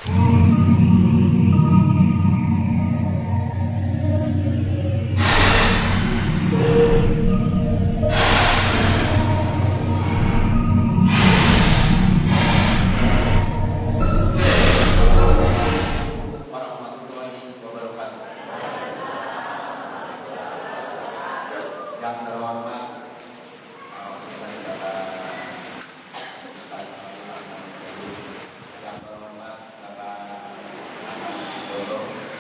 Yang terhormat yang terhormat Bapak Dolo,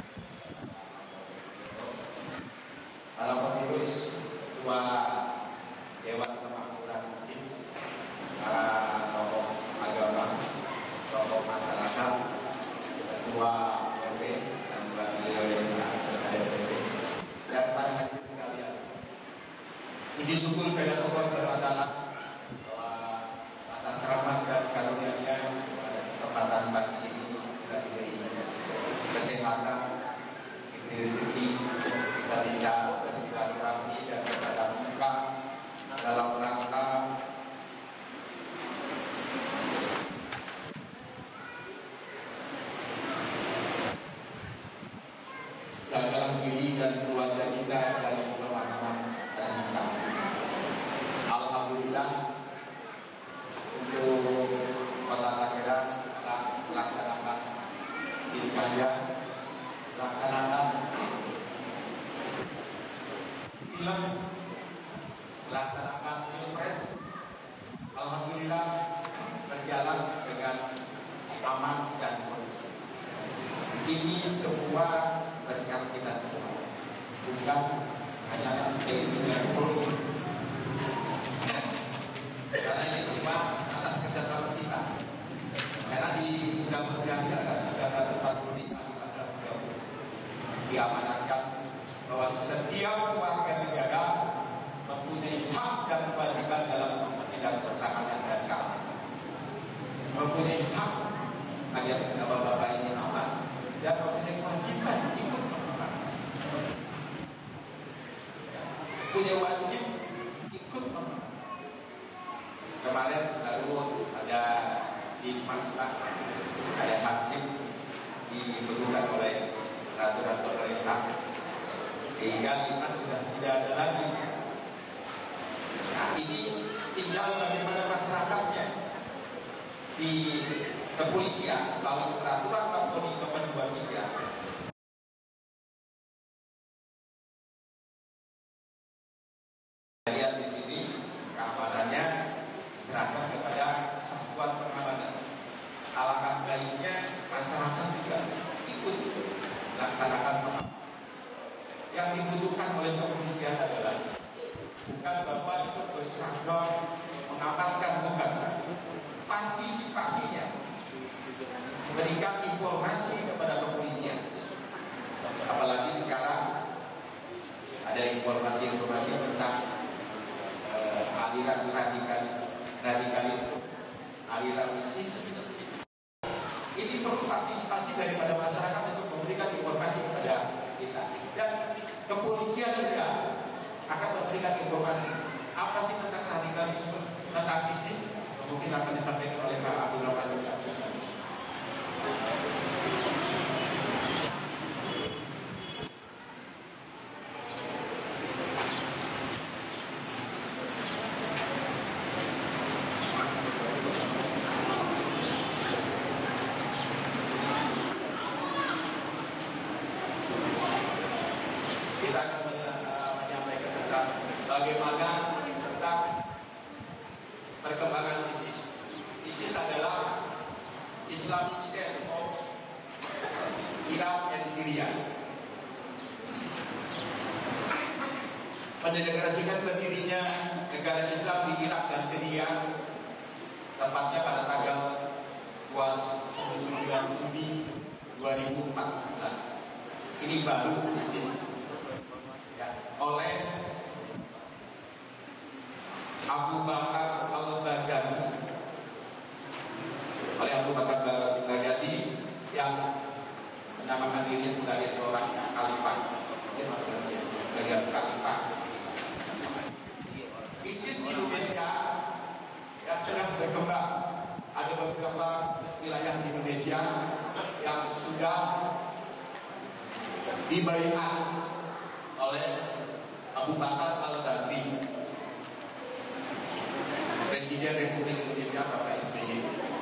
para pengurus ketua Dewan Kemakmuran Masjid, para tokoh agama, tokoh masyarakat, ketua RW dan beliau yang ada RW, dan para hadirin sekalian. Puji syukur kepada Allah SWT bahwa atas rahmat dan karunia-Nya pada kesempatan pagi ini kita diberi kesehatan, diberi rezeki untuk kita bisa bersilaturahmi dan bertatap muka dalam rangka jagalah diri dan keluarga kita dari pemahaman radikal. Alhamdulillah untuk Kota Tangerang telah melaksanakan pilkada, melaksanakan pileg, melaksanakan pilpres. Alhamdulillah berjalan dengan aman dan kondusif. Ini semua berkat kita semua, bukan hanya TNI Polri. Karena ini semua atas kerjasama kita. Karena di Undang-Undang Dasar 1945 pasal 30 diamanatkan bahwa setiap warga negara mempunyai hak dan kewajiban dalam tidak pertahanan dan keamanan, mempunyai hak agar bapak-bapak ini aman dan mempunyai kewajiban ikut mengamankan, punya wajib ikut mengamankan. Kemarin baru ada di Masjid, ada hansip diperlukan oleh peraturan pemerintah, sehingga kita sudah tidak ada lagi. Nah, ini tinggal bagaimana masyarakatnya di kepolisian melalui peraturan Kapolri nomor 23. Lihat di sini keamanannya diserahkan kepada satuan pengamanan. Alangkah baiknya masyarakat juga ikut melaksanakan pengamanan. Yang dibutuhkan oleh kepolisian adalah bukan bapak itu berseragam mengamankan, bukan. Partisipasinya, memberikan informasi kepada kepolisian. Apalagi sekarang ada informasi-informasi tentang aliran radikalisme, aliran ISIS. Ini perlu partisipasi daripada masyarakat untuk memberikan informasi kepada kita, dan kepolisian juga akan memberikan informasi apa sih tentang radikalisme, tentang ISIS. Mungkin akan disampaikan oleh Pak Abdul Rahman juga. Kita akan menyampaikan tentang bagaimana tentang perkembangan ISIS. ISIS adalah Islamic State of Irak dan Syria. Mendeklarasikan berdirinya negara Islam di Irak dan Syria tepatnya pada tanggal 29 Juni 2014. Ini baru ISIS ya, oleh Abu Bakar al-Baghdadi, yang menamakan dirinya sebagai seorang khalifah. Dia maksudnya sebagai khalifah. ISIS di Indonesia ya sudah berkembang. Ada beberapa wilayah di Indonesia sudah dibaiat oleh Abu Bakar Al-Baghdadi, Presiden Republik Indonesia Bapak SBY.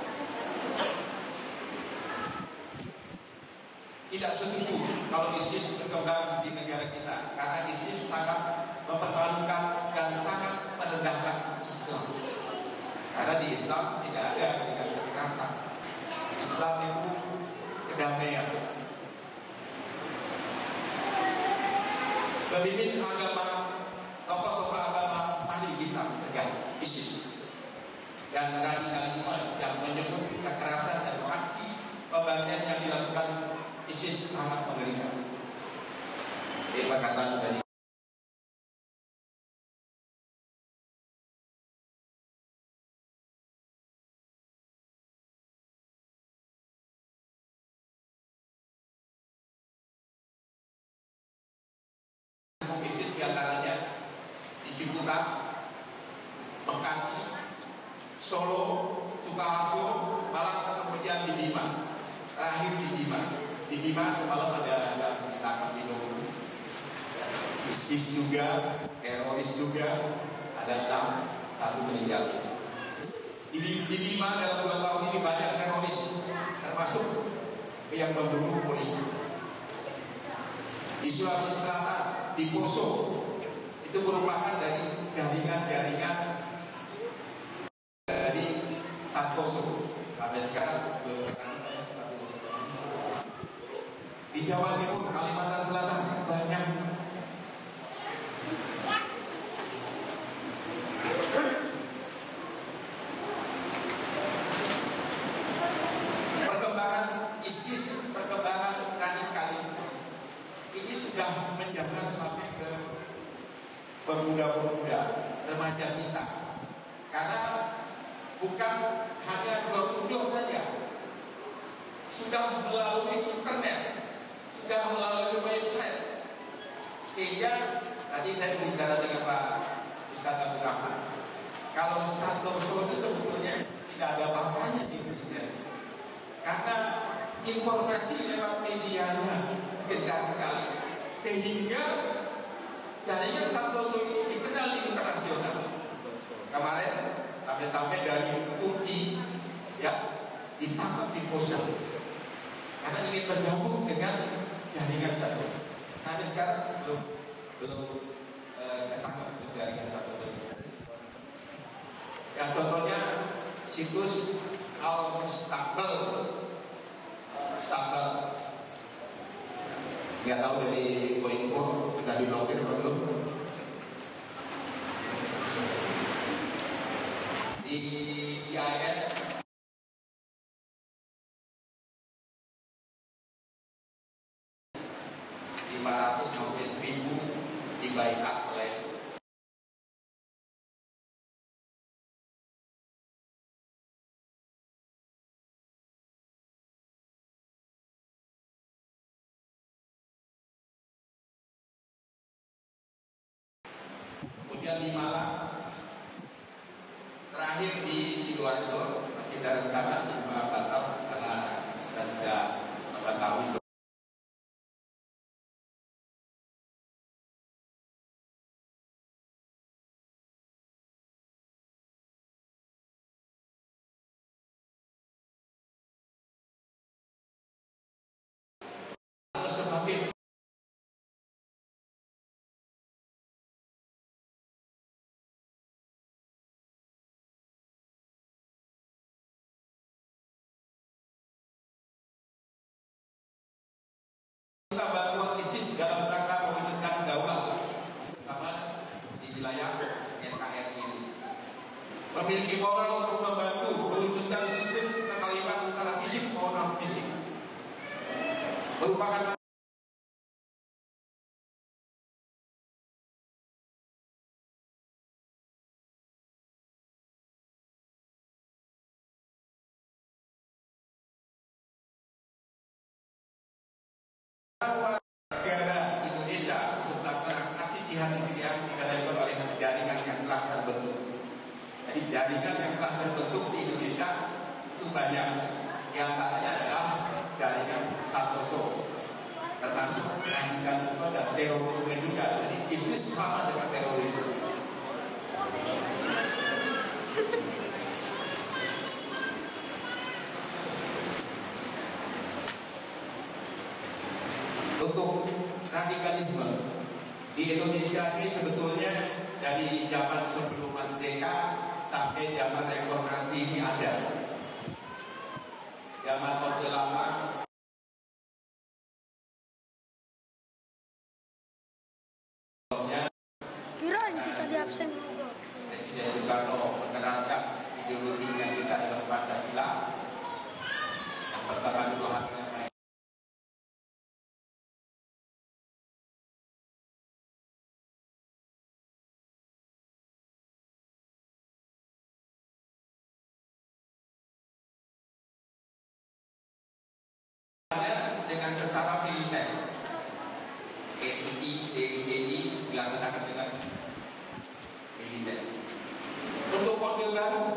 Tidak setuju kalau ISIS berkembang di negara kita, karena ISIS sangat mempermalukan dan sangat merendahkan Islam. Karena di Islam tidak ada tindak kekerasan. Islam itu kedamaian. Pemimpin agama, tokoh-tokoh agama, mari kita mencegah ISIS dan radikalisme yang menyebut kekerasan dan aksi pembantian yang dilakukan ISIS sangat mengerikan. Ini perkataan dari ISIS diantaranya di Ciputat, Bekasi, Solo, Sukoharjo, Malang, kemudian di Bima. Terakhir di Bima. Di Bima semalam ada yang ditangkap di Dogo. ISIS juga, teroris juga, ada 6, 1 meninggal. Di Bima dalam 2 tahun ini banyak teroris, termasuk yang membunuh polisi. Di Sulawesi Selatan, di Poso, itu merupakan dari jaringan-jaringan dari Santoso. Sampai sekarang di Jawa Timur, Kalimantan Selatan banyak. Perkembangan ISIS, perkembangan radikalisme ini sudah menjalar sampai ke pemuda-pemuda, remaja kita. Karena bukan hanya 27 saja, sudah melalui internet, sudah melalui website. Sehingga tadi saya bicara dengan Pak Ustadz Abdul Rahman, kalau Santoso itu sebetulnya tidak ada apa-apanya di Indonesia, karena informasi lewat medianya gencar sekali, sehingga jaringan Santoso ini dikenal di internasional. Kemarin sampai-sampai dari Turki ya ditangkap di Poso karena ingin bergabung dengan jaringan Santoso. Sampai sekarang belum ketangkap di jaringan Santoso. Ya, contohnya situs Al-Mustaqbal. Nggak tahu dari Koinfo sudah diblokir atau belum. Di IAS sampai 1.000 dibaiat oleh kemudian di Malang, terakhir di Sidoarjo masih ada rencana di Batam karena kita sudah mengetahui semakin kita bantuan ISIS dalam rangka mewujudkan daulah aman di wilayah NKRI ini, memiliki moral untuk membantu mewujudkan sistem kekhalifahan secara fisik maupun non fisik, merupakan negara Indonesia untuk melaksanakan aksi jihad Islam dikendalikan oleh jaringan yang telah terbentuk. Jadi jaringan yang telah terbentuk di Indonesia itu banyak. Di antaranya adalah jaringan termasuk radikalisme dan terorisme juga. Jadi ISIS sama dengan terorisme. Untuk radikalisme di Indonesia ini sebetulnya dari zaman sebelum merdeka sampai zaman reformasi ini ada. Zaman Orde Lama Presiden Soekarno menerangkan ideologinya kita dalam Pancasila. Yang pertama itu dengan secara militer. DII dilaksanakan dengan militer. Untuk Orde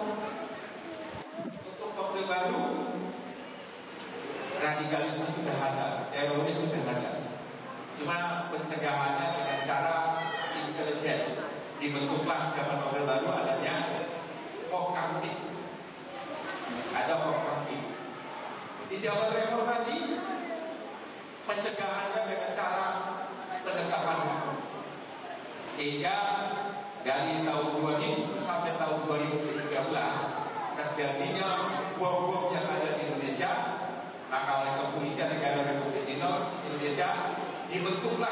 Baru, radikalisme sudah ada, teroris sudah ada. Cuma pencegahannya dengan cara intelijen. Dibentuklah zaman Orde Baru adanya Kokamtib. Ada Kokamtib. Di zaman reformasi pencegahannya dengan cara pendekatan hukum. Sehingga dari tahun 2000 sampai tahun 2013 terjadinya bom-bom yang ada di Indonesia, maka oleh Kepolisian Negara Republik Indonesia dibentuklah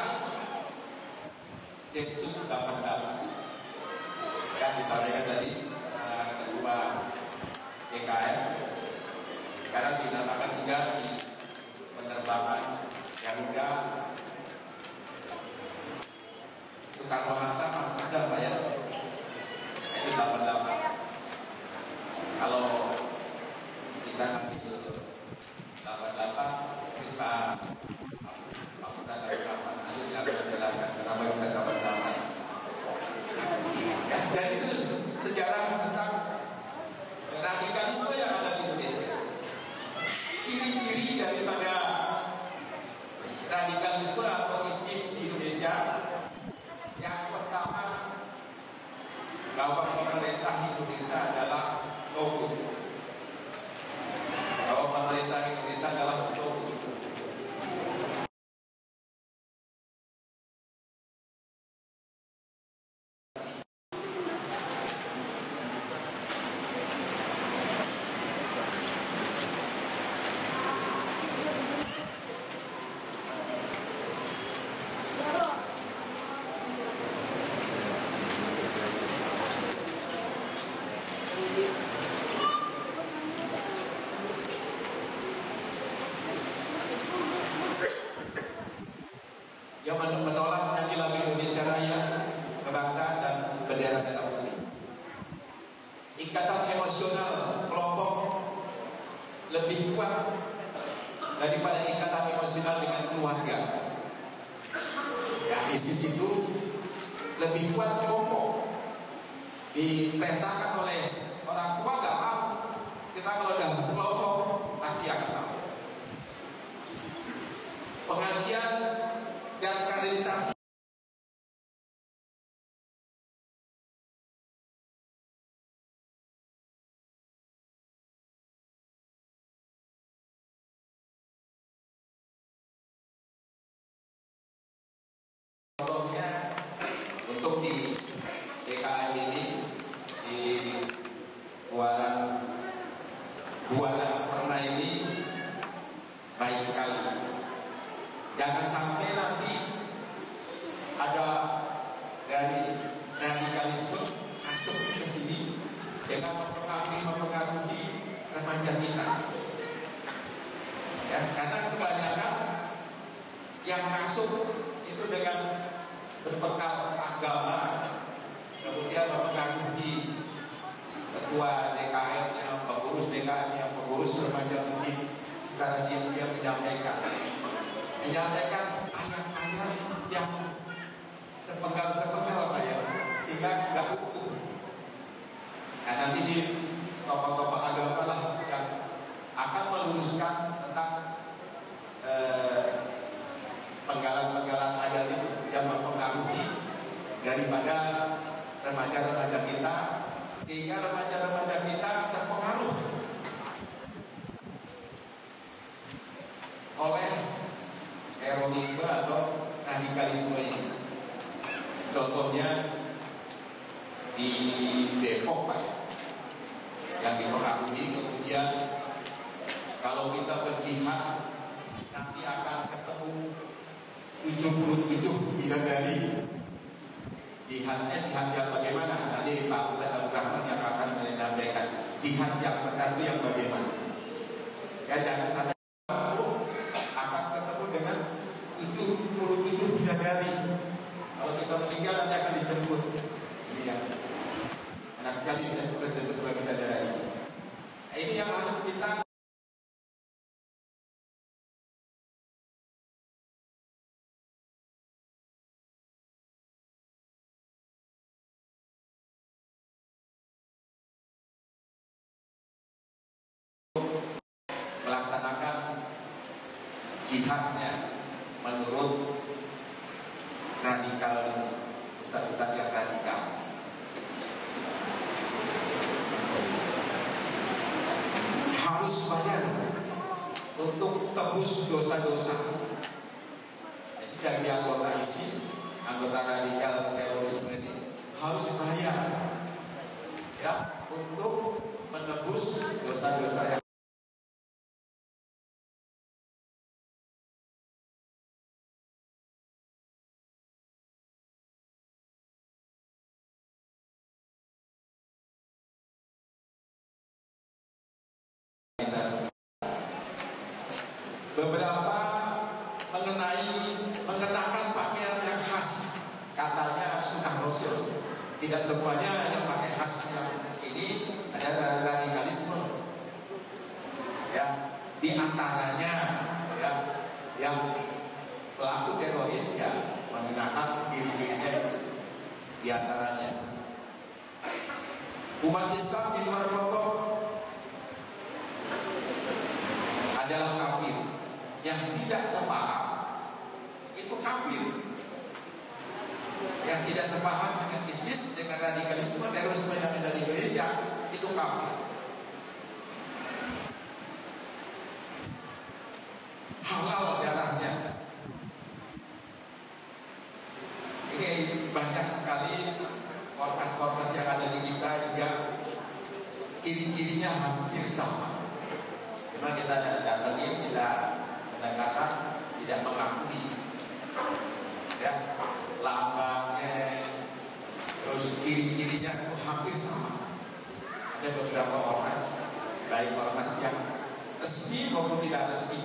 Densus 88. Yang disampaikan tadi Ketua DKM, sekarang dinamakan juga di penerbangan Garuda Soekarno-Hatta masih ada Pak ya? Ini 88. Kalau kita nanti ke 88 kita maksudnya dari 8 aja yang harus menjelaskan kenapa bisa 88. Ya, jadi itu sejarah tentang radikalisme yang ada di Indonesia. Ciri-ciri daripada radikalisme atau ISIS di Indonesia, yang pertama bahwa pemerintah Indonesia adalah togut. Bahwa pemerintah Indonesia adalah togut. Yang menolak nyanyi lagu Indonesia Raya, kebangsaan dan bendera merah putih. Ikatan emosional kelompok lebih kuat daripada ikatan emosional dengan keluarga. Ya, ISIS itu lebih kuat kelompok, diperintahkan oleh orang tua gak mau. Kita kalau udah kelompok pasti akan mau. Pengajian dan kaderisasi contohnya untuk di DKM ini di Buana Permai ini baik sekali. Jangan sampai nanti ada dari radikalisme masuk ke sini dengan mempengaruhi remaja kita. Ya, karena kebanyakan yang masuk itu dengan berbekal agama, kemudian mempengaruhi ketua DKM-nya, pengurus DKM-nya, pengurus remaja masjid, secara dia menyampaikan ayat-ayat yang sepenggal-sepenggal Pak ya, sehingga nggak utuh. Nah, nanti di tokoh-tokoh agama lah yang akan meluruskan tentang daripada remaja-remaja kita, sehingga remaja-remaja kita terpengaruh oleh terorisme atau radikalisme ini. Contohnya di Depok, Pak, yang dipengaruhi kemudian kalau kita berjihad nanti akan ketemu 77 bidadari. Jihadnya jihad yang bagaimana? Nanti Pak Ustaz Abdul Rahman yang akan menyampaikan jihad yang benar itu yang bagaimana. Ya, jangan sampai akan ketemu dengan 77 bidadari. Kalau kita meninggal nanti akan dijemput. Ini yang enak sekali ya, berjemput bidadari. Nah, ini yang harus kita melaksanakan jihadnya menurut radikal ini, ustaz-ustaz yang radikal. Harus bayar untuk tebus dosa-dosa. Jadi dari anggota ISIS, anggota radikal terorisme ini harus bayar ya untuk menebus dosa-dosa yang beberapa mengenakan pakaian yang khas, katanya sunnah Rasul. Tidak semuanya yang pakai khas yang ini ada radikalisme. Ya, di antaranya ya yang pelaku teroris ya mengenakan ciri-cirinya itu. Di antaranya umat Islam di luar kelompok adalah kafir. Yang tidak sepaham itu kafir. Yang tidak sepaham dengan ISIS, dengan radikalisme terorisme yang ada di Indonesia itu kafir. Halal darahnya. Ini banyak sekali ormas-ormas yang ada di kita juga ciri-cirinya hampir sama. Cuma kita datangi, kita pendekatan tidak mengakui ya lambangnya, terus ciri-cirinya itu hampir sama. Ada beberapa ormas, baik ormas yang resmi maupun tidak resmi,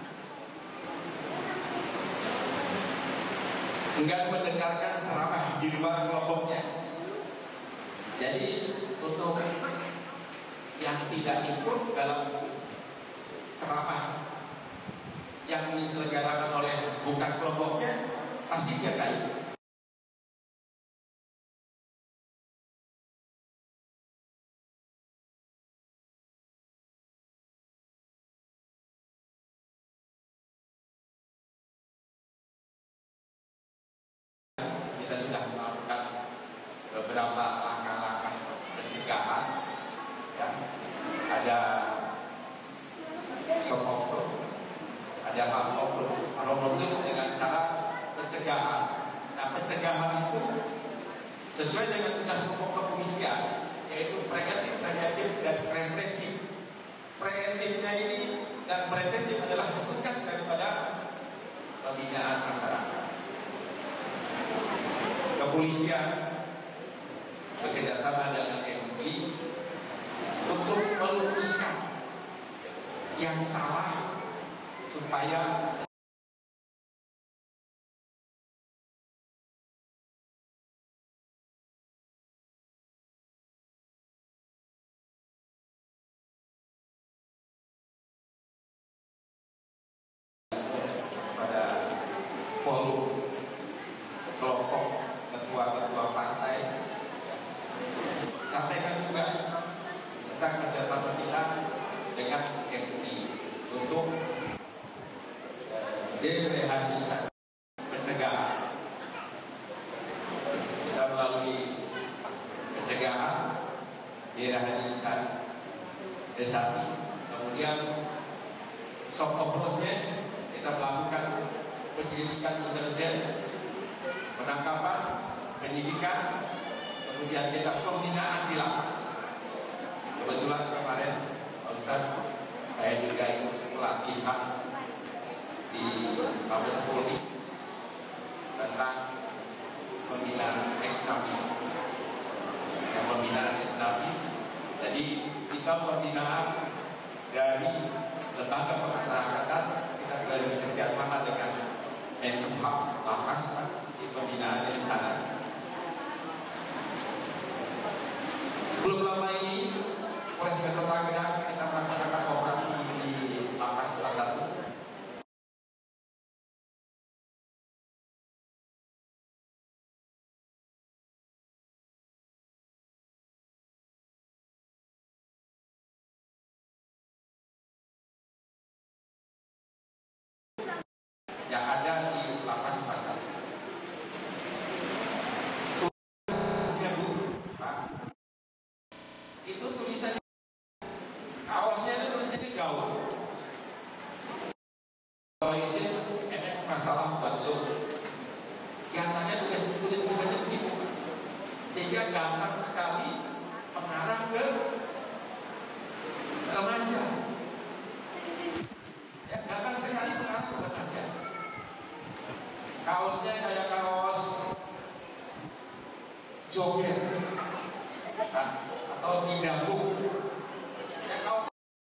enggan mendengarkan ceramah di luar kelompoknya. Jadi untuk yang tidak ikut dalam ceramah yang diselenggarakan oleh bukan kelompoknya, pasti dia gak ikut. Kita sudah melakukan beberapa langkah-langkah pencegahan ya. Ada soft off, ada hard off dengan cara pencegahan. Nah, pencegahan itu sesuai dengan tugas pokok kepolisian, yaitu preventif, dan represif. Preventifnya ini dan preventif adalah tugas daripada pembinaan masyarakat. Kepolisian bekerjasama dengan MUI untuk meluruskan yang salah supaya pada forum kelompok ketua-ketua partai sampaikan juga tentang kerjasama kita dengan MUI untuk derehabilitasi pencegahan. Kita soft approach-nya, kita melakukan penyelidikan intelijen, penangkapan, penyidikan, kemudian kita pembinaan di lapas. Kebetulan kemarin, Pak Ustaz, saya juga ikut pelatihan di Mabes Polri tentang pembinaan ex-napi. Yang pembinaan ex-napi, jadi kita pembinaan dari lembaga pemasyarakatan, kita bekerja sama dengan Menkumham, lapas di pembinaannya di sana. Belum lama ini Polres Metro Tangerang kita melaksanakan operasi di lapas kelas 1. Yang ada di lapas kelas 1. Tulisnya Bu, Pak. Itu tulisannya, kaosnya itu tulisannya gaul. Oasis, enak masalah buat lo. Nyatanya tulisannya begitu, Pak. Sehingga gampang sekali mengarah ke remaja. Ya, gampang sekali mengarah ke remaja. Kaosnya kayak kaos joget atau didambung. Ya, kaos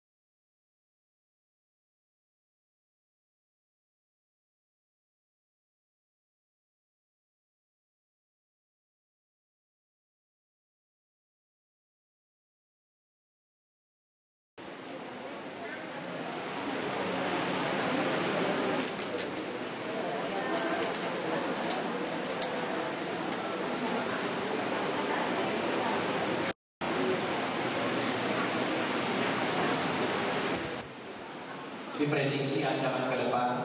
diprediksi ancaman ke depan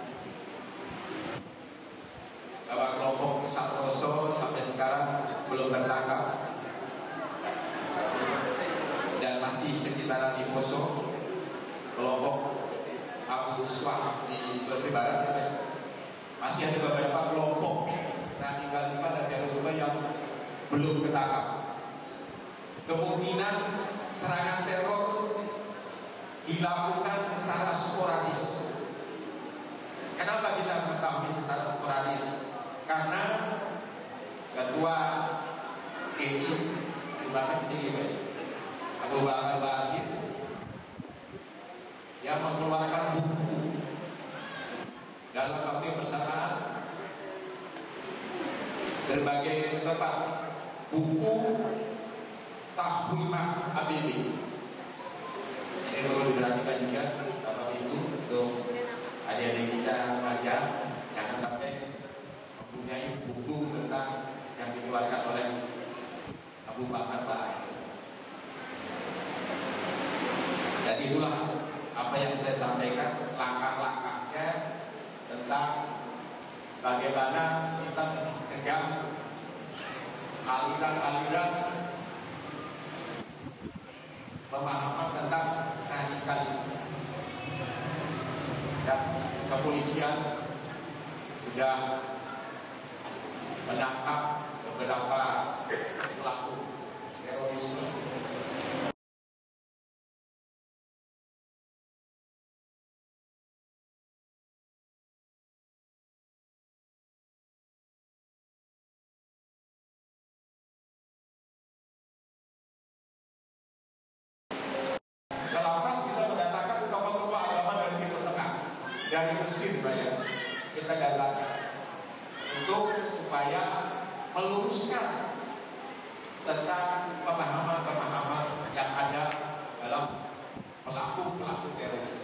bahwa kelompok Santoso sampai sekarang belum tertangkap dan masih sekitaran di Poso. Kelompok Abu Swah di Sulawesi Barat ya, masih ada beberapa kelompok radikalisme dan terorisme yang belum ketangkap. Kemungkinan serangan teror dilakukan secara sporadis. Kenapa kita mengetahui secara sporadis? Karena Ketua TNI Abu Bakar Basir yang mengeluarkan buku dalam waktu bersamaan berbagai tempat, buku Tahwimah ABB. Ini perlu diperhatikan juga Bapak Ibu untuk adik-adik kita remaja yang sampai mempunyai buku tentang yang dikeluarkan oleh Abu Bakar Basir. Dan itulah apa yang saya sampaikan, langkah-langkahnya tentang bagaimana kita mencegah aliran-aliran pemahaman tentang radikalisme. Dan kepolisian sudah menangkap beberapa pelaku terorisme. Dari Mesir ya, kita datangkan untuk supaya meluruskan tentang pemahaman-pemahaman yang ada dalam pelaku-pelaku teroris.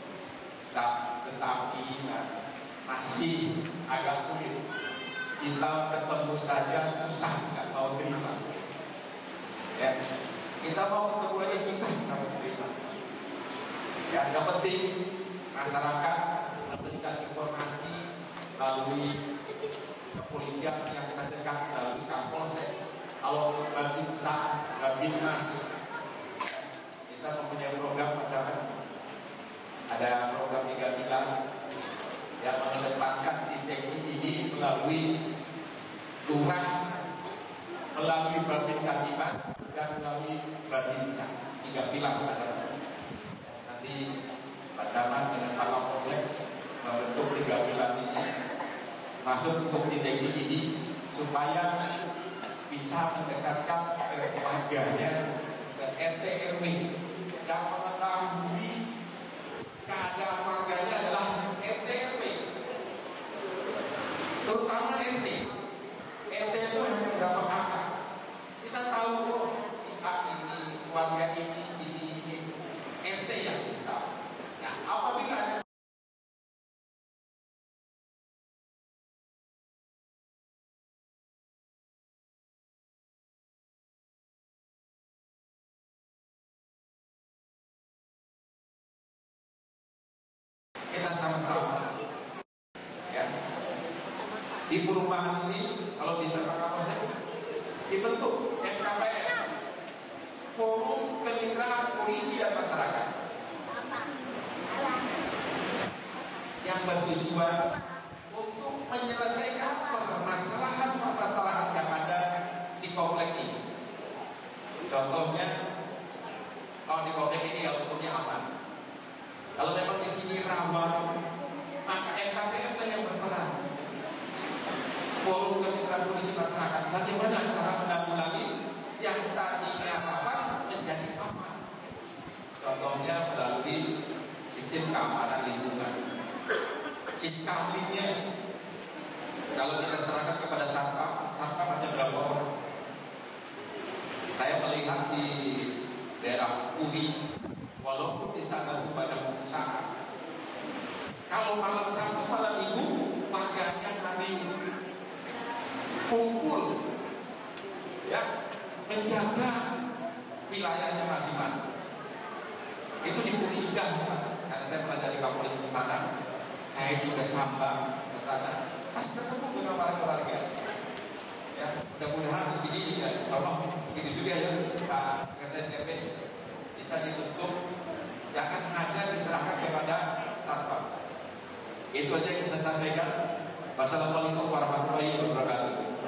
Tetapi masih agak sulit. Kita ketemu saja susah, nggak mau terima. Ya, kita mau ketemu aja susah, nggak mau terima. Ya, yang penting masyarakat memberikan informasi melalui kepolisian yang terdekat, melalui Kapolsek, kalau Babinsa, Babinmas, kita mempunyai program macam-macam. Ada program 3 pilar yang mengedepankan deteksi ini melalui lurah, melalui Babin Katimas, dan melalui Babinsa. 3 pilar ada. Nanti Pak Camat dengan Pak Kapolsek membentuk 3 pilar ini, masuk untuk deteksi ini supaya bisa mendekatkan ke warganya, ke RT RW yang mengetahui keadaan warganya adalah RT RW, terutama RT. RT itu hanya berapa kakak. Kita tahu si A ini, keluarga ini. RT yang kita tahu. Nah, apabila ada kita sama-sama ya di perumahan ini, kalau bisa Pak Kapolsek dibentuk FKPM, Forum Kemitraan Polisi dan Masyarakat, yang bertujuan untuk menyelesaikan permasalahan-permasalahan yang ada di komplek ini. Contohnya, kalau di komplek ini ya hukumnya aman. Kalau memang di sini rawan, maka FKPM yang berperan. Forum Kemitraan Polisi Masyarakat, bagaimana cara menanggulangi yang tadinya rawan menjadi aman. Contohnya melalui sistem keamanan lingkungan. Siskambingnya, kalau kita serahkan kepada satpam hanya berapa orang? Saya melihat di daerah UI, walaupun di sana banyak pengusaha, kalau malam Sabtu, malam Minggu, warganya hari kumpul, ya, menjaga wilayahnya masing-masing. Itu di Puri Indah, Pak. Karena saya pernah jadi Kapolres di sana, saya juga sambang ke sana, pas ketemu dengan warga-warga. Ya, mudah-mudahan di sini ya, insyaallah begitu juga ya Pak RT bisa dibentuk, jangan hanya diserahkan kepada satpam. Itu aja yang saya sampaikan. Wassalamualaikum warahmatullahi wabarakatuh.